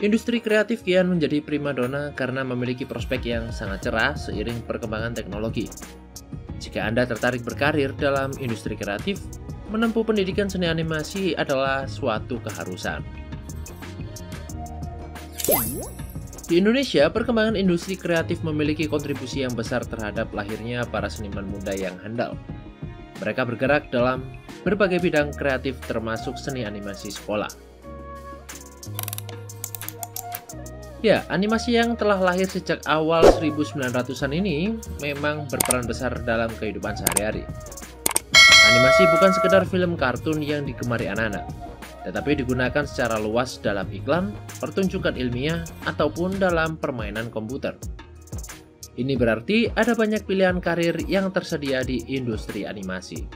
Industri kreatif kian menjadi primadona karena memiliki prospek yang sangat cerah seiring perkembangan teknologi. Jika Anda tertarik berkarir dalam industri kreatif, menempuh pendidikan seni animasi adalah suatu keharusan. Di Indonesia, perkembangan industri kreatif memiliki kontribusi yang besar terhadap lahirnya para seniman muda yang handal. Mereka bergerak dalam berbagai bidang kreatif termasuk seni animasi sekolah. Ya, animasi yang telah lahir sejak awal 1900-an ini memang berperan besar dalam kehidupan sehari-hari. Animasi bukan sekedar film kartun yang digemari anak-anak, tetapi digunakan secara luas dalam iklan, pertunjukan ilmiah, ataupun dalam permainan komputer. Ini berarti ada banyak pilihan karir yang tersedia di industri animasi.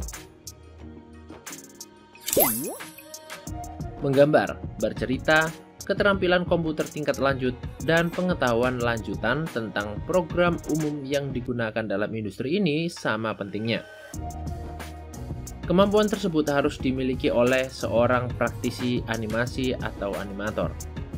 Menggambar, bercerita, keterampilan komputer tingkat lanjut, dan pengetahuan lanjutan tentang program umum yang digunakan dalam industri ini sama pentingnya. Kemampuan tersebut harus dimiliki oleh seorang praktisi animasi atau animator.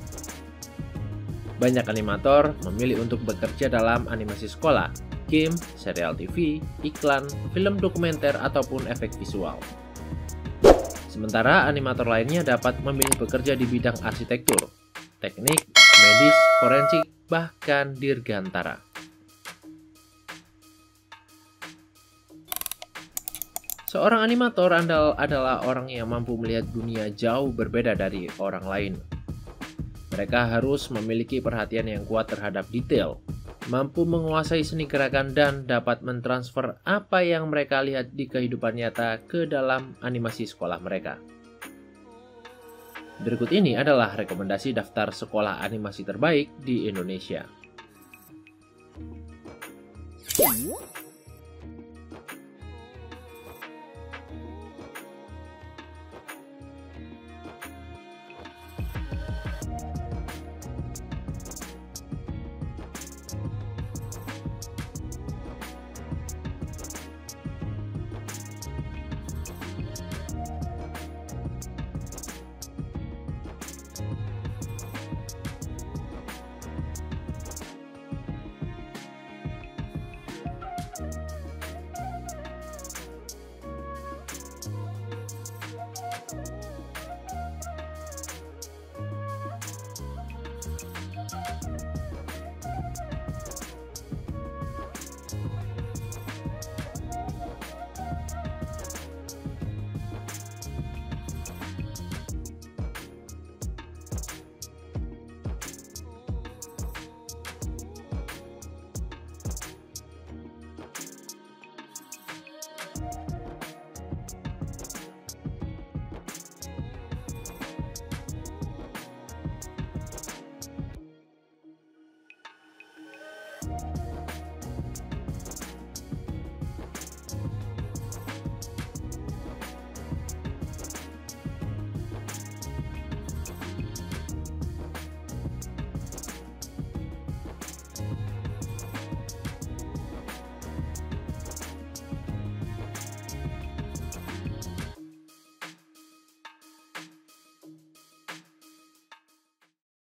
Banyak animator memilih untuk bekerja dalam animasi sekolah, game, serial TV, iklan, film dokumenter, ataupun efek visual. Sementara animator lainnya dapat memilih bekerja di bidang arsitektur, teknik, medis, forensik, bahkan dirgantara. Seorang animator andal adalah orang yang mampu melihat dunia jauh berbeda dari orang lain. Mereka harus memiliki perhatian yang kuat terhadap detail, mampu menguasai seni gerakan, dan dapat mentransfer apa yang mereka lihat di kehidupan nyata ke dalam animasi sekolah mereka. Berikut ini adalah rekomendasi daftar sekolah animasi terbaik di Indonesia.